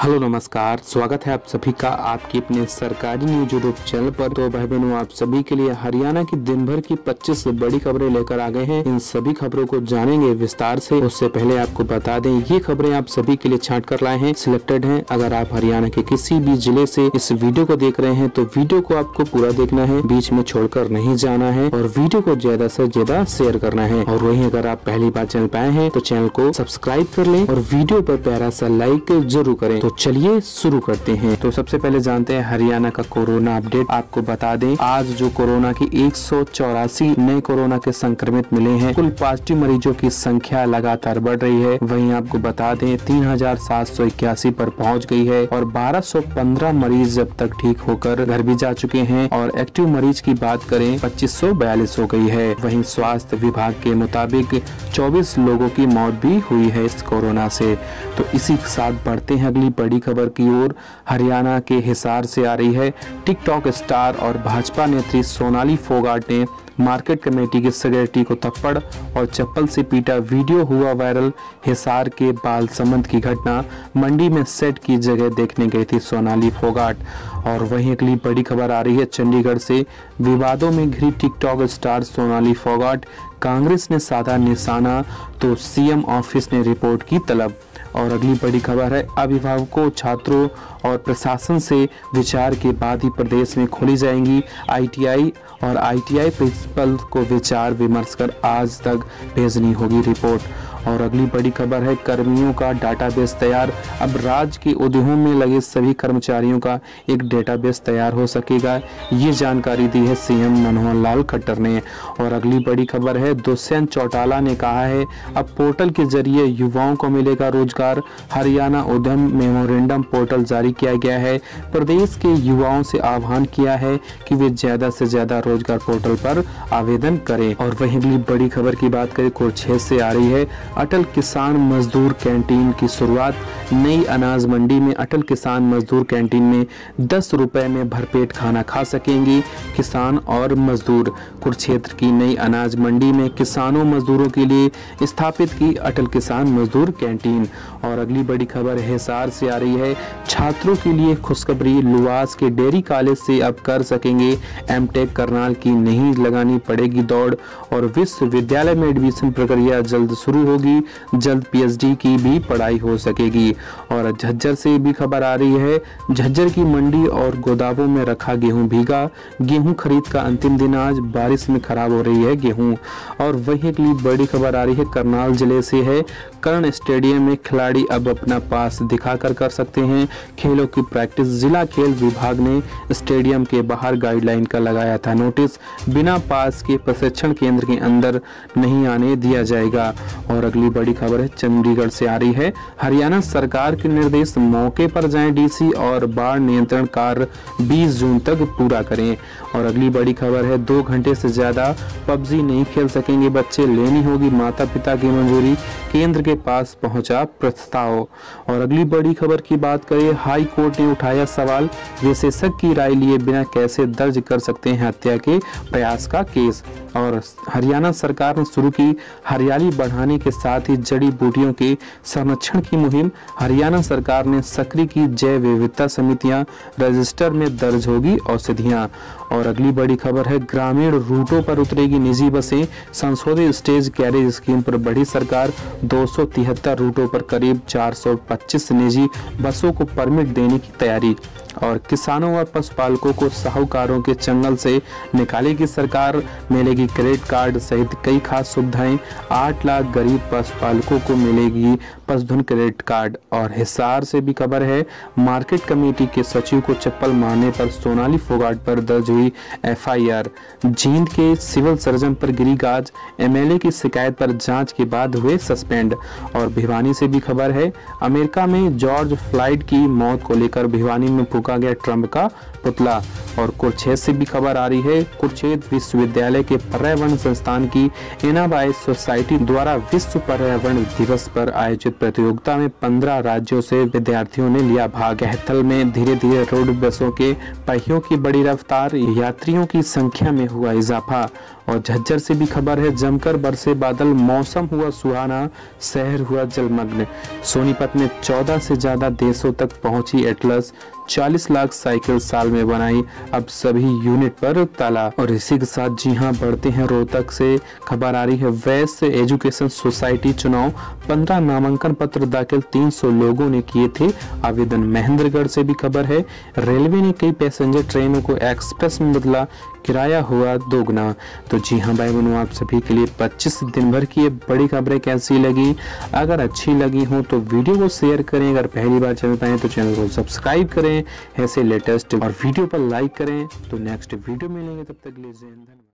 Hello नमस्कार, स्वागत है आप सभी का आपके अपने सरकारी न्यूज यूट्यूब चैनल पर। तो भाई बहनों, आप सभी के लिए हरियाणा की दिन भर की 25 बड़ी खबरें लेकर आ गए हैं। इन सभी खबरों को जानेंगे विस्तार से। उससे पहले आपको बता दें, ये खबरें आप सभी के लिए छांट कर लाए हैं, सिलेक्टेड हैं। अगर आप हरियाणा के किसी भी जिले से इस वीडियो को देख रहे हैं तो वीडियो को आपको पूरा देखना है, बीच में छोड़कर नहीं जाना है और वीडियो को ज्यादा से ज्यादा शेयर करना है। और वहीं अगर आप पहली बार चैनल पे आए हैं तो चैनल को सब्सक्राइब कर लें और वीडियो पर प्यारा सा लाइक जरूर करें। तो चलिए शुरू करते हैं। तो सबसे पहले जानते हैं हरियाणा का कोरोना अपडेट। आपको बता दें, आज जो कोरोना की 184 नए कोरोना के संक्रमित मिले हैं। कुल पॉजिटिव मरीजों की संख्या लगातार बढ़ रही है। वहीं आपको बता दें 3781 पर पहुंच गई है और 1215 मरीज अब तक ठीक होकर घर भी जा चुके हैं। और एक्टिव मरीज की बात करें 2542 हो गई है। वहीं स्वास्थ्य विभाग के मुताबिक 24 लोगों की मौत भी हुई है इस कोरोना से। तो इसी के साथ बढ़ते हैं अगली बड़ी खबर की ओर। हरियाणा के हिसार से आ रही है। टिकटॉक स्टार और भाजपा नेत्री सोनाली फोगाट ने मार्केट कमेटी के सेक्रेटरी को थप्पड़ और चप्पल से पीटा, वीडियो हुआ वायरल। हिसार के बालसमंद की घटना, मंडी में सेट की जगह देखने गई थी सोनाली फोगाट। और वहीं अगली बड़ी खबर आ रही है चंडीगढ़ से। विवादों में घिरी टिकटॉक स्टार सोनाली फोगाट, कांग्रेस ने साधा निशाना तो सीएम ऑफिस ने रिपोर्ट की तलब। और अगली बड़ी खबर है, अभिभावकों, छात्रों और प्रशासन से विचार के बाद ही प्रदेश में खोली जाएंगी आईटीआई और आईटीआई प्रिंसिपल को विचार विमर्श कर आज तक भेजनी होगी रिपोर्ट। और अगली बड़ी खबर है, कर्मियों का डाटाबेस तैयार। अब राज्य के उद्योगों में लगे सभी कर्मचारियों का एक डेटाबेस तैयार हो सकेगा। ये जानकारी दी है सीएम मनोहर लाल खट्टर ने। और अगली बड़ी खबर है, दुष्यंत चौटाला ने कहा है अब पोर्टल के जरिए युवाओं को मिलेगा रोजगार। हरियाणा उद्यम मेमोरेंडम पोर्टल जारी किया गया है। प्रदेश के युवाओं से आह्वान किया है कि वे ज्यादा से ज्यादा रोजगार पोर्टल पर आवेदन करें। और वहीं अगली बड़ी खबर की बात करें, कुरुक्षेत्र से आ रही है। अटल किसान मजदूर कैंटीन की शुरुआत। नई अनाज मंडी में अटल किसान मजदूर कैंटीन में 10 रुपए में भरपेट खाना खा सकेंगे किसान और मजदूर। कुरुक्षेत्र की नई अनाज मंडी में किसानों मजदूरों के लिए स्थापित की अटल किसान मजदूर कैंटीन। और अगली बड़ी खबर हिसार से आ रही है। छात्रों के लिए खुशखबरी, लुवास के डेयरी कॉलेज से अब कर सकेंगे एमटेक। करनाल की नहीं लगानी पड़ेगी दौड़। और विश्वविद्यालय में एडमिशन प्रक्रिया जल्द शुरू होगी, जल्द पीएचडी की भी पढ़ाई हो सकेगी। और झज्जर से भी खबर आ रही है। झज्जर की मंडी और गोदामों में रखा गेहूं भीगा। गेहूं खरीद का अंतिम दिन आज, बारिश में खराब हो रही है गेहूं। और वही अगली बड़ी खबर आ रही है, करनाल जिले से है। कर्ण स्टेडियम में खिलाड़ी अब अपना पास दिखाकर कर सकते हैं खेलों की प्रैक्टिस। जिला खेल विभाग ने स्टेडियम के बाहर गाइडलाइन का लगाया था नोटिस। बिना पास के प्रशिक्षण केंद्र के अंदर नहीं आने दिया जाएगा। और अगली बड़ी खबर है चंडीगढ़ से आ रही है। हरियाणा सरकार के निर्देश, मौके पर जाएं डीसी और बाढ़ नियंत्रण कार्य 20 जून तक पूरा करें। और अगली बड़ी खबर है, 2 घंटे से ज्यादा पबजी नहीं खेल सकेंगे बच्चे, लेनी होगी माता पिता की मंजूरी। केंद्र के पास पहुंचा प्रस्ताव। और अगली बड़ी खबर की बात करें, हाई कोर्ट ने उठाया सवाल, विशेषज्ञ की राय लिए बिना कैसे दर्ज कर सकते हैं हत्या के प्रयास का केस। और हरियाणा सरकार ने शुरू की हरियाली बढ़ाने के साथ ही जड़ी बूटियों के संरक्षण की मुहिम। हरियाणा सरकार ने सक्रिय की जैव विविधता समितियां, रजिस्टर में दर्ज होगी औषधियां। और अगली बड़ी खबर है, ग्रामीण रूटों पर उतरेगी निजी बसें। संशोधित स्टेज कैरेज स्कीम पर बढ़ी सरकार। 273 रूटों पर करीब 425 निजी बसों को परमिट देने की तैयारी। और किसानों व पशुपालकों को साहूकारों के चंगल से निकालेगी सरकार। मिलेगी क्रेडिट कार्ड सहित कई खास सुविधाएं। 8 लाख गरीब पशुपालकों को मिलेगी पशुधन क्रेडिट कार्ड। और हिसार से भी खबर है, मार्केट कमेटी के सचिव को चप्पल मारने पर सोनाली फोगाट पर दर्ज हुई एफआईआर। जींद के सिविल सर्जन पर गिरी गाज, एमएलए की शिकायत पर जांच के बाद हुए सस्पेंड। और भिवानी से भी खबर है, अमेरिका में जॉर्ज फ्लॉयड की मौत को लेकर भिवानी में फूका गया ट्रंप का पुतला। और कुरुक्षेत्र से भी खबर आ रही है, कुरुक्षेत्र विश्वविद्यालय के पर्यावरण संस्थान की एनाबाई सोसाइटी द्वारा विश्व पर्यावरण दिवस पर आयोजित प्रतियोगिता में 15 राज्यों से विद्यार्थियों ने लिया भाग। कैथल में धीरे धीरे रोड बसों के पहियों की बड़ी रफ्तार, यात्रियों की संख्या में हुआ इजाफा। और झज्जर से भी खबर है, जमकर बरसे बादल, मौसम हुआ सुहाना, शहर हुआ जलमग्न। सोनीपत में 14 से ज्यादा देशों तक पहुंची एटलस, 40 लाख साइकिल साल में बनाई, अब सभी यूनिट पर ताला। और इसी के साथ जी हां, बढ़ते हैं रोहतक से खबर आ रही है, वेस्ट एजुकेशन सोसाइटी चुनाव, 15 नामांकन पत्र दाखिल, 300 लोगों ने किए थे आवेदन। महेंद्रगढ़ से भी खबर है, रेलवे ने कई पैसेंजर ट्रेनों को एक्सप्रेस में बदला, किराया हुआ दोगुना। तो जी हाँ भाई बहनों, आप सभी के लिए 25 दिन भर की ये बड़ी खबरें कैसी लगी? अगर अच्छी लगी हो तो वीडियो को शेयर करें, अगर पहली बार चैनल पर आए तो चैनल को सब्सक्राइब करें ऐसे लेटेस्ट, और वीडियो पर लाइक करें। तो नेक्स्ट वीडियो मिलेंगे, तब तक के लिए जय हिंद।